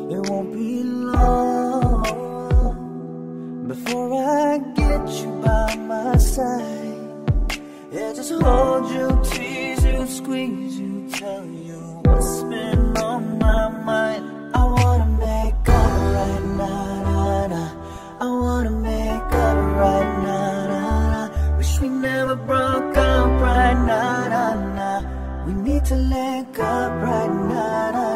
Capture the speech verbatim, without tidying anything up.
It won't be long before I get you by my side. Yeah, just hold you, tease you, squeeze you, tell you what's been on my mind. I wanna make up right now, nah, nah. I wanna make up right now, nah, nah. Wish we never broke up right now, nah, nah. We need to link up right now, nah.